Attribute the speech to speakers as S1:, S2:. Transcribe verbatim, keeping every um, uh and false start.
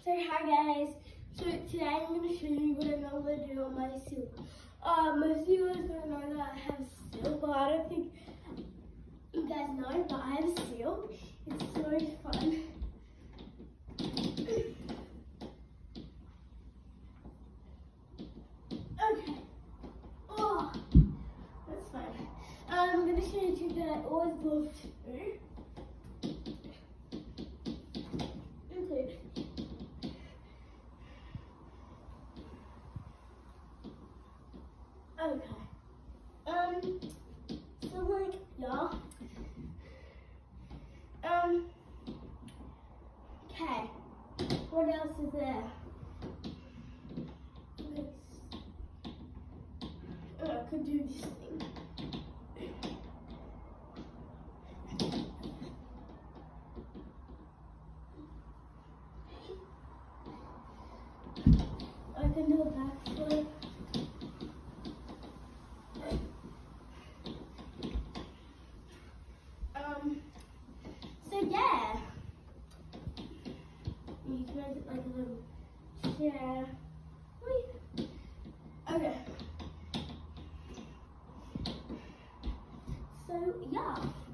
S1: So hi guys, so today I'm going to show you what I'm going to do on my seal. Uh, most of you guys don't know that I have a seal, but I don't think you guys know, but I have a seal. It's so fun. Okay. Oh, that's fun. Um, I'm going to show you a trick that I always love to do. Include. Okay. Um, so like, yeah. Um, okay. What else is there? Oh, I could do this thing. I can do a backflip. Um, so yeah. You can make it like a little chair. Whee! Okay. So yeah.